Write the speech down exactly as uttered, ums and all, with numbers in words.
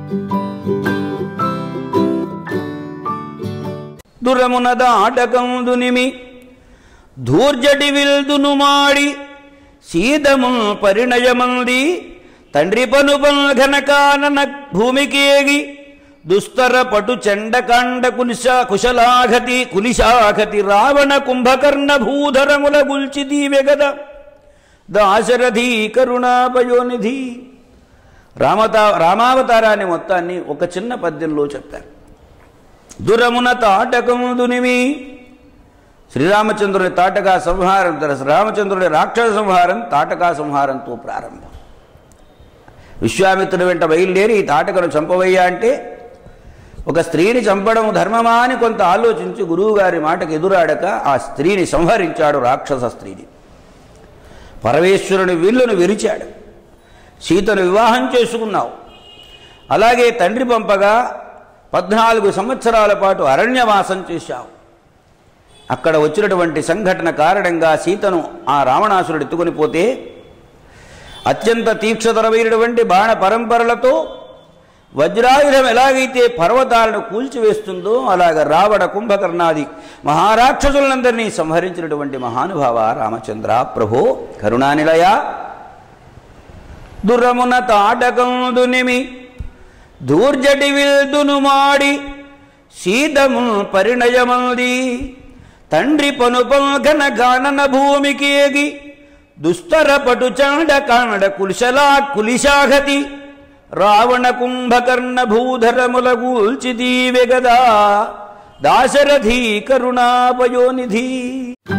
దురమునద ఆటకందునిమి ధూర్జటి విల్దును మాడి సీదము పరిణయమంది తండ్రి పనుపల్ ఘనకానన భూమికేగి దుస్తర పటు చండకాండ కులిశ కుశలాఘతి కులిశాఘతి రావణ కుంభకర్ణ భూధరముల గుల్చి దీవెగద దాశరథి కరుణాపయోనిధి. రామతా రామావతారాన్ని మొత్తాన్ని ఒక చిన్న పద్యంలో చెప్పారు. దురమున తాటకముదునిమి, శ్రీరామచంద్రుని తాటకా సంహారం, రామచంద్రుని రాక్షస సంహారం తాటకా సంహారంతో ప్రారంభం. విశ్వామిత్రుని వెంట బయలుదేరి ఈ తాటకను చంపవయ్యా అంటే ఒక స్త్రీని చంపడం ధర్మమా అని కొంత ఆలోచించి గురువుగారి మాటకు ఎదురాడక ఆ స్త్రీని సంహరించాడు, రాక్షస స్త్రీని. పరమేశ్వరుని విల్లును విరిచాడు. సీతను వివాహం చేసుకున్నావు. అలాగే తండ్రి పంపగా పద్నాలుగు సంవత్సరాల పాటు అరణ్యవాసం చేశావు. అక్కడ వచ్చినటువంటి సంఘటన కారణంగా సీతను ఆ రావణాసురుడు ఎత్తుకొని పోతే అత్యంత తీక్షతరమైనటువంటి బాణ పరంపరలతో వజ్రాయుధం ఎలాగైతే పర్వతాలను కూల్చివేస్తుందో అలాగ రావణ కుంభకర్ణాది మహారాక్షసులందరినీ సంహరించినటువంటి మహానుభావ రామచంద్ర ప్రభో కరుణానిలయ. దురమున తాటకందునిమి ధూర్జటి విల్దును మాడి సీదము పరిణయమంది తండ్రి పనుపల్ ఘనకానన భూమికేగి దుస్తర పటు చండకాండ కులిశలా కులిశాఘతి రావణ కుంభకర్ణ భూధరముల గూల్చి దీవెగదా దాశరథి కరుణాపయోనిధి.